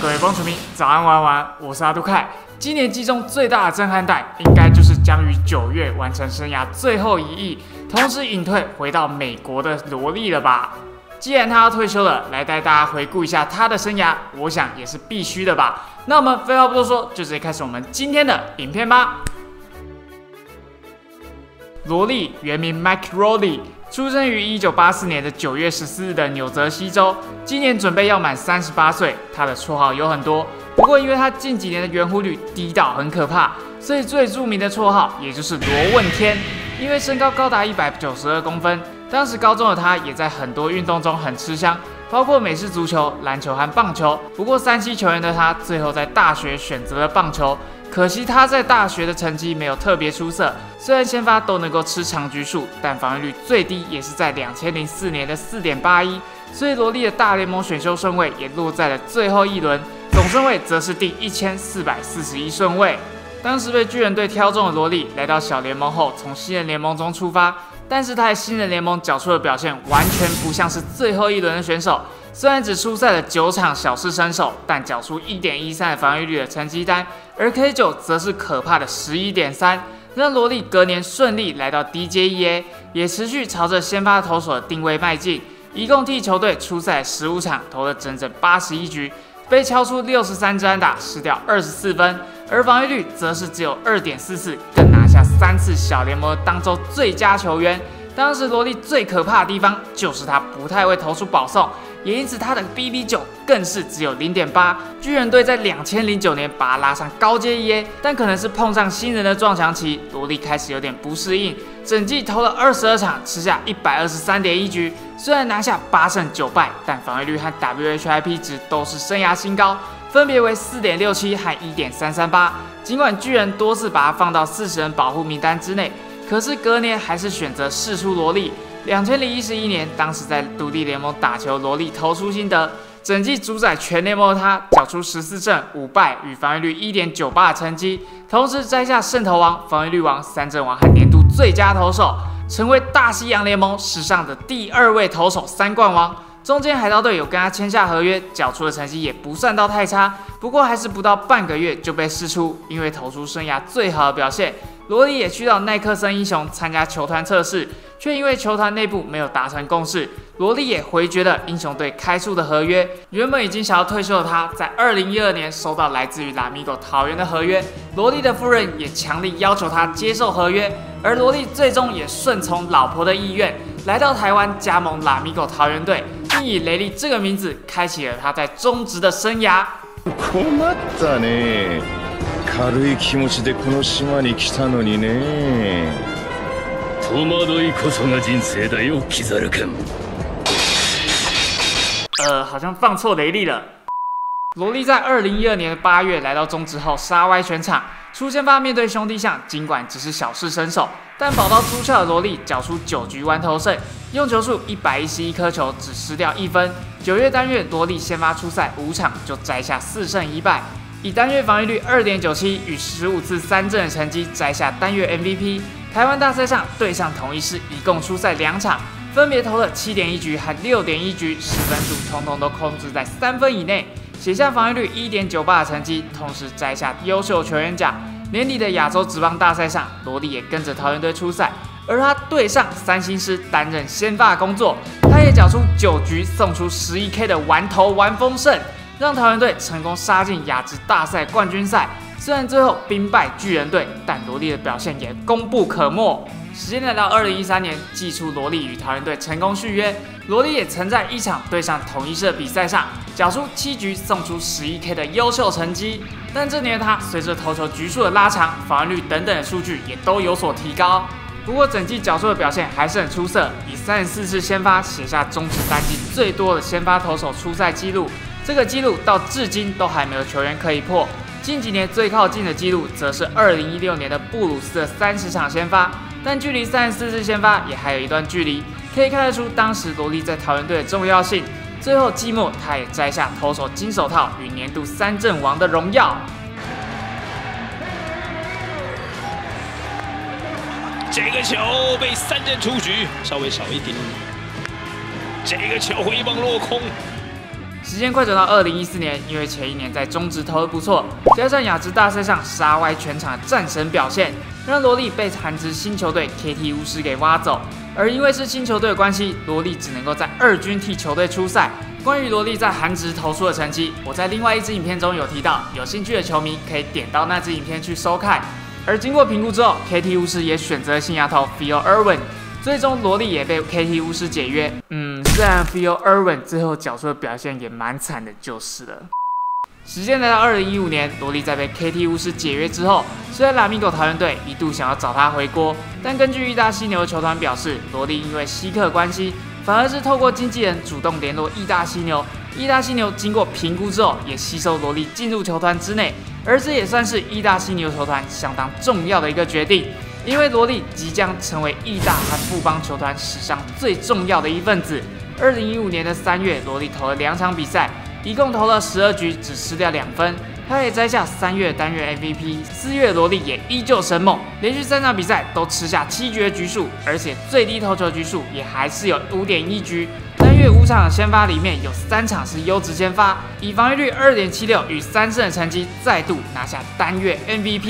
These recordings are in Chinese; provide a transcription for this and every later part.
位观众迷，早安晚安，我是阿杜凯。今年季中最大的震撼弹，应该就是将于9月完成生涯最后1役，同时隐退回到美国的罗莉了吧？既然他要退休了，来带大家回顾一下他的生涯，我想也是必须的吧。那我们废话不多说，就直接开始我们今天的影片吧。罗莉原名 Mike Rowley， 出生于1984年的9月14日的纽泽西州，今年准备要满38岁。他的绰号有很多，不过因为他近几年的圆弧率低到很可怕，所以最著名的绰号也就是罗问天。因为身高高达192公分，当时高中的他也在很多运动中很吃香，包括美式足球、篮球和棒球。不过3C球员的他，最后在大学选择了棒球。可惜他在大学的成绩没有特别出色，虽然先发都能够吃长局数，但防御率最低也是在2004年的4.81，所以罗莉的大联盟选秀顺位也落在了最后一轮，总顺位则是第1441顺位。当时被巨人队挑中的罗莉来到小联盟后，从新人联盟中出发，但是他在新人联盟缴出的表现完全不像是最后一轮的选手。虽然只出赛了9场小试身手，但缴出1.13的防御率的成绩单，而 K9 则是可怕的11.3，让罗莉隔年顺利来到 DJEA， 也持续朝着先发投手的定位迈进，一共替球队出赛15场，投了整整81局，被敲出63支安打，失掉24分，而防御率则是只有2.44，更拿下3次小联盟当周最佳球员。当时罗莉最可怕的地方就是他不太会投出保送，也因此他的 BB9 更是只有 0.8。巨人队在2009年把他拉上高阶 EA， 但可能是碰上新人的撞墙期，罗莉开始有点不适应，整季投了22场，吃下123.1局，虽然拿下8胜9败，但防御率和 WHIP 值都是生涯新高，分别为 4.67 和 1.338。尽管巨人多次把他放到40人保护名单之内，可是隔年还是选择释出罗莉。2011年，当时在独立联盟打球，罗莉投出心得，整季主宰全联盟的他，缴出14胜5败与防御率 1.98 的成绩，同时摘下胜投王、防御率王、三振王和年度最佳投手，成为大西洋联盟史上的第2位投手3冠王。中间海盗队有跟他签下合约，缴出的成绩也不算到太差，不过还是不到半个月就被释出，因为投出生涯最好的表现。罗莉也去到奈克森英雄参加球团测试，却因为球团内部没有达成共识，罗莉也回绝了英雄队开出的合约。原本已经想要退休的他，在2012年收到来自于拉米狗桃园的合约，罗莉的夫人也强力要求他接受合约，而罗莉最终也顺从老婆的意愿，来到台湾加盟拉米狗桃园队，并以雷利这个名字开启了他在中职的生涯。 困ったね。軽い気持ちでこの島に来たのにね。戸惑いこそが人生だよ、キザル君。 好像放错雷利了。罗莉在2012年8月来到中职后，杀歪全场。初先发面对兄弟象，尽管只是小试身手，但宝刀出鞘的罗莉缴出9局完投胜，用球数111颗球，只失掉1分。9月单月，罗莉先发出赛5场就摘下4胜1败。以单月防御率 2.97 与15次三振的成绩摘下单月 MVP。台湾大赛上对上统一狮一共出赛2场，分别投了7.1局和6.1局，10分数统统都控制在3分以内，写下防御率 1.98 的成绩，同时摘下优秀球员奖。年底的亚洲职棒大赛上，罗莉也跟着桃园队出赛，而他对上三星狮担任先发工作，他也缴出9局送出11K 的完投完封胜，让桃园队成功杀进亚职大赛冠军赛。虽然最后兵败巨人队，但罗莉的表现也功不可没。时间来到2013年，季初罗莉与桃园队成功续约，罗莉也曾在1场对上统一狮的比赛上，缴出7局送出11K 的优秀成绩。但这年的他，随着投球局数的拉长、防御率等等的数据也都有所提高。不过整季缴出的表现还是很出色，以34次先发写下中职单季最多的先发投手出赛纪录。这个纪录到至今都还没有球员可以破。近几年最靠近的纪录，则是2016年的布鲁斯的30场先发，但距离34次先发也还有一段距离。可以看得出当时罗莉在桃园队的重要性。最后季末，他也摘下投手金手套与年度三振王的荣耀。 这个球被3振出局，稍微少一点。这个球回棒落空。 时间快走到2014年，因为前一年在中职投得不错，加上亚职大赛上杀歪全场的战神表现，让罗莉被韩职新球队 KT 巫师给挖走。而因为是新球队的关系，罗莉只能够在二军替球队出赛。关于罗莉在韩职投出的成绩，我在另外一支影片中有提到，有兴趣的球迷可以点到那支影片去收看。而经过评估之后 ，KT 巫师也选择新亚投 Phil Erwin。最终，罗莉也被 KT 巫师解约。虽然 Phil Erwin 最后缴出的表现也蛮惨的，就是了。时间来到2015年，罗莉在被 KT 巫师解约之后，虽然拉米狗桃园队一度想要找他回国，但根据义大犀牛球团表示，罗莉因为稀客关系，反而是透过经纪人主动联络义大犀牛。义大犀牛经过评估之后，也吸收罗莉进入球团之内，而这也算是义大犀牛球团相当重要的一个决定。因为罗莉即将成为义大和富邦球团史上最重要的一份子。2015年的3月，罗莉投了2场比赛，一共投了12局，只失掉2分。他也摘下3月单月 MVP。4月，罗莉也依旧神猛，连续3场比赛都吃下7局的局数，而且最低投球局数也还是有 5.1局。单月5场先发里面有3场是优质先发，以防御率 2.76与3胜的成绩，再度拿下单月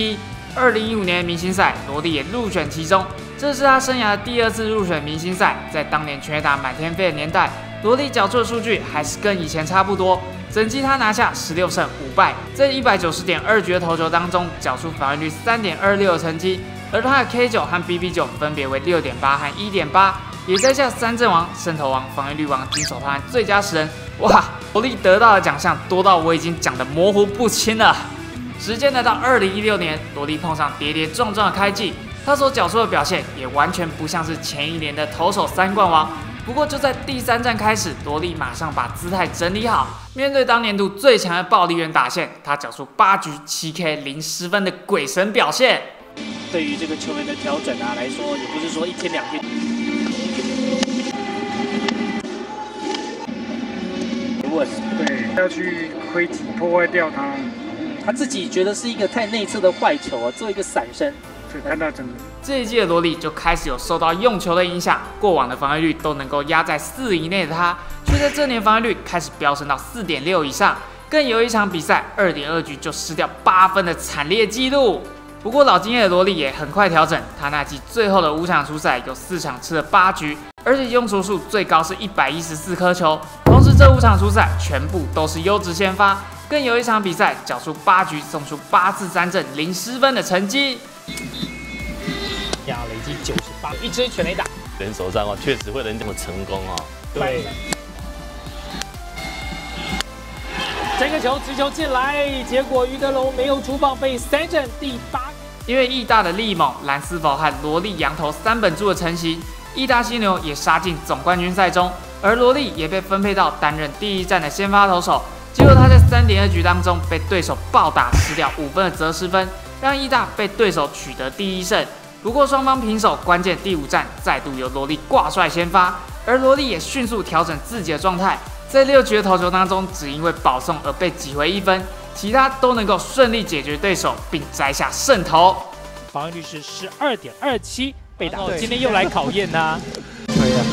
MVP。2015年明星赛，罗莉也入选其中，这是他生涯的第2次入选明星赛。在当年全垒打满天飞的年代，罗莉缴出的数据还是跟以前差不多。整季他拿下16胜5败，在190.2局的投球当中，缴出防御率 3.26 的成绩，而他的 K9 和 BB9 分别为 6.8 和 1.8， 也摘下3振王、胜投王、防御率王、金手套和最佳10人。哇，罗莉得到的奖项多到我已经讲得模糊不清了。时间来到2016年，罗莉碰上跌跌撞撞的开季，他所缴出的表现也完全不像是前一年的投手3冠王。不过就在第3战开始，罗莉马上把姿态整理好，面对当年度最强的暴力猿打线，他缴出8局7K 0失分的鬼神表现。 对于这个球员的调整来说，也不是说1天2天。 对，要去窥体破坏掉他。 他自己觉得是一个太内侧的坏球做一个闪身。 对，看到整个这一季的罗莉就开始有受到用球的影响，过往的防御率都能够压在4以内的他，却在这年防御率开始飙升到 4.6 以上，更有一场比赛2.2局就失掉8分的惨烈纪录。不过老经验的罗莉也很快调整，他那季最后的5场出赛有4场吃了8局，而且用球数最高是114颗球，同时这5场出赛全部都是优质先发。更有一场比赛缴出8局，送出8次3振0失分的成绩， 要累积98，一支全垒打。 人手上确实会能这么成功对。这个球直球进来，结果于德龙没有主棒，被3振第8。 因为义大的力猛、蓝斯否和罗莉洋投3本柱的成型，义大犀牛也杀进总冠军赛中，而罗莉也被分配到担任第1战的先发投手。结果他在3.2局当中被对手暴打，失掉5分的责失分，让义大被对手取得第1胜。不过双方平手，关键第5战再度由罗莉挂帅先发，而罗莉也迅速调整自己的状态，在6局的投球当中，只因为保送而被挤回1分，其他都能够顺利解决对手，并摘下胜投。 防御率是12.27，被打。今天又来考验呐。 对呀。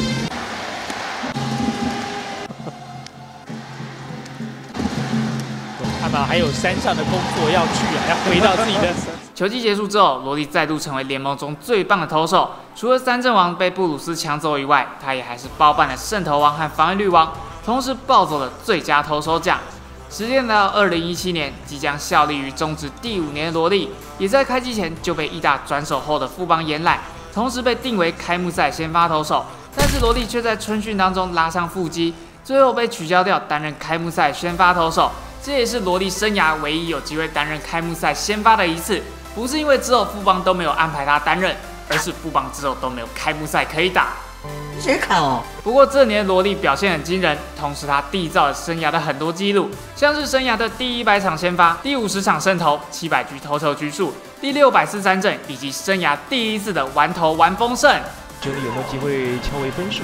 看到还有山上的工作要去要回到自己的。 球季结束之后，罗莉再度成为联盟中最棒的投手，除了3振王被布鲁斯抢走以外，他也还是包办了胜投王和防御率王，同时抱走了最佳投手奖。时间来到2017年，即将效力于中职第5年的罗莉，也在开季前就被义大转手后的富邦延揽，同时被定为开幕赛先发投手。但是罗莉却在春训当中拉伤腹肌，最后被取消掉担任开幕赛先发投手。这也是罗莉生涯唯一有机会担任开幕赛先发的一次，不是因为之后富邦都没有安排他担任，而是富邦之后都没有开幕赛可以打。 谁看哦？ 不过这年的罗莉表现很惊人，同时他缔造了生涯的很多纪录，像是生涯的第100场先发、第50场胜投、700局投球局数、第600次3振，以及生涯第1次的完投完丰盛。 这里有没有机会敲为分数？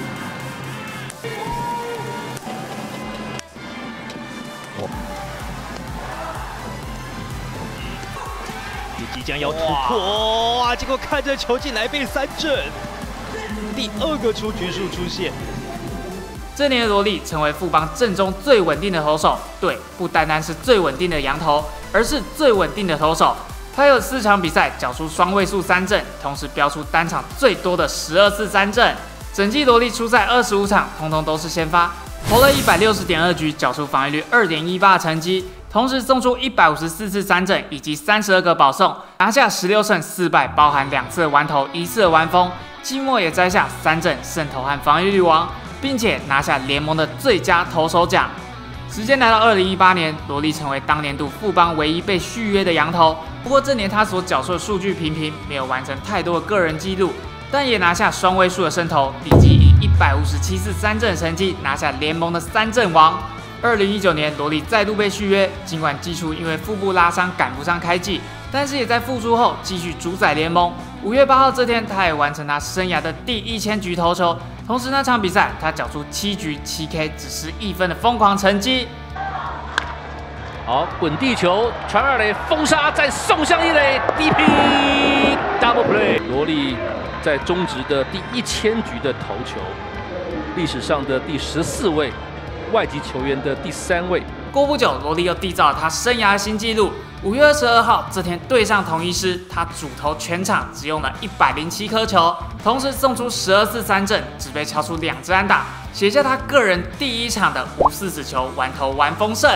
即将要突破，哇！结果看着球进来被3振，第2个出局数出现。 这年的罗莉成为富邦阵中最稳定的投手，对，不单单是最稳定的洋投，而是最稳定的投手。他有4场比赛缴出双位数3振，同时标出单场最多的12次3振。整季罗莉出赛25场，通通都是先发，投了160.2局，缴出防御率2.18的成绩，同时送出154次3振以及32个保送，拿下16胜4败，包含2次的完投，1次的完封。季末也摘下3振、胜投和防御率王，并且拿下联盟的最佳投手奖。时间来到2018年，罗莉成为当年度富邦唯一被续约的洋投。不过这年他所缴出的数据平平，没有完成太多的个人纪录，但也拿下双位数的胜投，以及以157次3振成绩拿下联盟的3振王。2019年，罗莉再度被续约，尽管季初因为腹部拉伤赶不上开季，但是也在复出后继续主宰联盟。5月8号这天，他也完成他生涯的第1000局投球，同时那场比赛他缴出7局7K 只失1分的疯狂成绩。 好，滚地球传2垒，封杀再送向1垒 ，DP double play。罗莉在中职的第1000局的投球，历史上的第14位，外籍球员的第3位。 过不久，罗莉又缔造了他生涯的新纪录。5月22号这天对上统一狮，他主投全场只用了107颗球，同时送出12次3振，只被敲出2支安打，写下他个人第1场的无40球完投完封胜。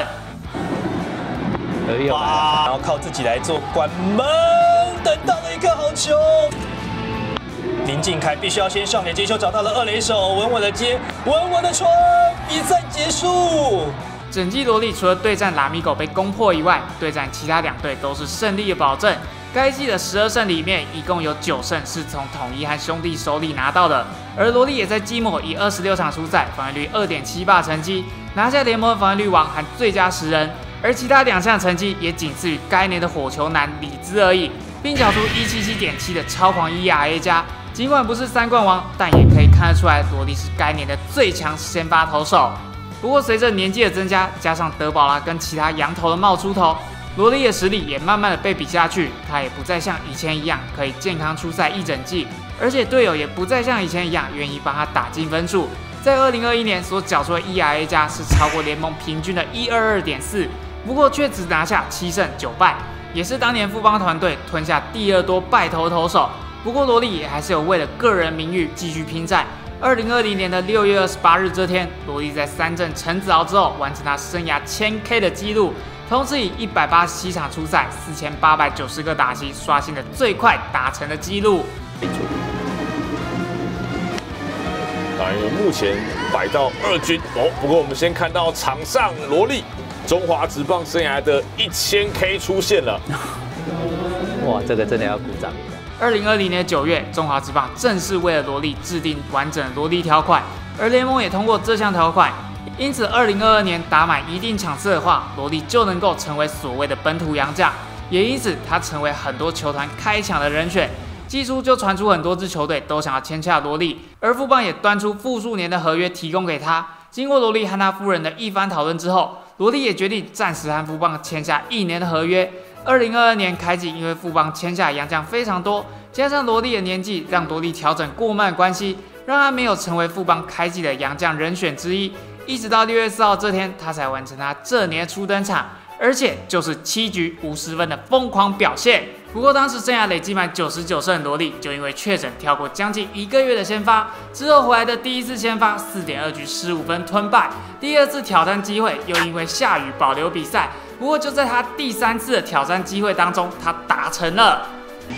哇！然后靠自己来做关门，等到了一颗好球。林敬凯必须要先上垒接球，找到了2垒手，稳稳的接，稳稳的传，比赛结束。 整季罗莉除了对战拉米狗被攻破以外，对战其他2队都是胜利的保证。该季的12胜里面，一共有9胜是从统一和兄弟手里拿到的。而罗莉也在季末以26场出赛，防御率2.78成绩，拿下联盟的防御率王和最佳10人。而其他2项成绩也仅次于该年的火球男李兹而已，并缴出177.7的超狂 ERA 加。尽管不是3冠王，但也可以看得出来，罗莉是该年的最强先发投手。不过随着年纪的增加，加上德保拉跟其他洋投的冒出头，罗莉的实力也慢慢的被比下去。他也不再像以前一样可以健康出赛一整季，而且队友也不再像以前一样愿意帮他打进分数。在2021年所缴出的 ERA 加是超过联盟平均的122.4。不过却只拿下7胜9败，也是当年富邦团队吞下第2多败投投手。不过罗莉也还是有为了个人名誉继续拼战。2020年的6月28日这天，罗莉在3振陈子豪之后，完成他生涯1000K 的纪录，同时以187场出赛4890个打席，刷新了最快达成的纪录。 因为目前摆到2军哦，不过我们先看到场上罗莉。中华职棒生涯的1000K 出现了， 哇，这个真的要鼓掌。 2020年9月，中华职棒正式为了罗莉制定完整的罗莉条款，而联盟也通过这项条款，因此2022年打满一定场次的话，罗莉就能够成为所谓的本土洋将，也因此他成为很多球团开抢的人选。季初就传出很多支球队都想要签下罗莉，而富邦也端出复数年的合约提供给他。经过罗莉和他夫人的一番讨论之后，罗莉也决定暂时和富邦签下1年的合约。2022年开季，因为富邦签下洋将非常多，加上罗莉的年纪，让罗莉调整过慢关系，让他没有成为富邦开季的洋将人选之一。一直到6月4号这天，他才完成他这年初登场，而且就是7局50分的疯狂表现。不过当时生涯累计满99胜的罗莉，就因为确诊跳过将近1个月的先发，之后回来的第1次先发4.2局15分吞败，第2次挑战机会又因为下雨保留比赛。不过就在他第3次的挑战机会当中，他打成了。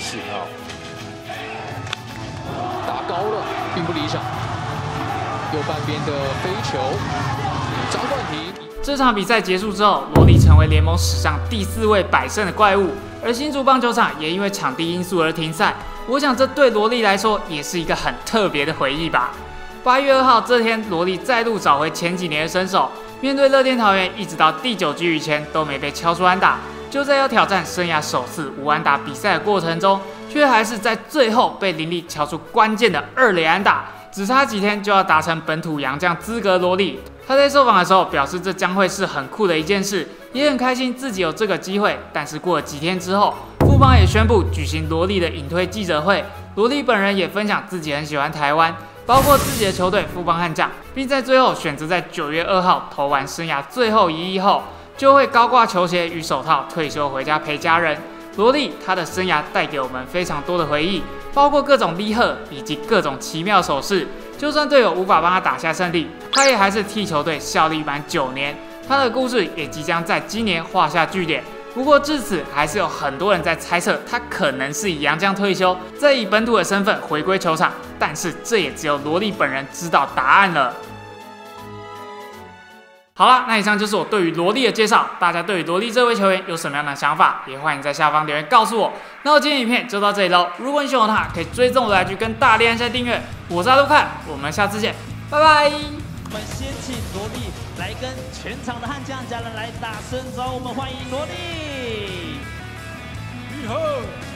打高了，并不理想。右半边的飞球，张冠廷。 这场比赛结束之后，罗莉成为联盟史上第4位100胜的怪物。而新竹棒球场也因为场地因素而停赛，我想这对罗莉来说也是一个很特别的回忆吧。8月2号这天，罗莉再度找回前几年的身手，面对乐天桃园，一直到第9局以前都没被敲出安打。就在要挑战生涯首次无安打比赛的过程中，却还是在最后被林立敲出关键的2垒安打，只差几天就要达成本土洋将资格。罗莉他在受访的时候表示，这将会是很酷的一件事，也很开心自己有这个机会。但是过了几天之后，富邦也宣布举行罗莉的隐退记者会。罗莉本人也分享自己很喜欢台湾， 包括自己的球队富邦悍将，并在最后选择在9月2号投完生涯最后一役后，就会高挂球鞋与手套退休回家陪家人。罗莉他的生涯带给我们非常多的回忆，包括各种厉害以及各种奇妙手势。就算队友无法帮他打下胜利，他也还是替球队效力满9年。他的故事也即将在今年画下句点。不过至此，还是有很多人在猜测他可能是以洋将退休，再以本土的身份回归球场。但是这也只有罗莉本人知道答案了。好啦，那以上就是我对于罗莉的介绍。大家对于罗莉这位球员有什么样的想法，也欢迎在下方留言告诉我。那我今天影片就到这里喽。如果你喜欢我的话，可以追踪我的 IG 跟大力按下订阅。我是阿杜看，我们下次见，拜拜。 我们先请罗莉来跟全场的悍将家人来打声招呼，我们欢迎罗莉。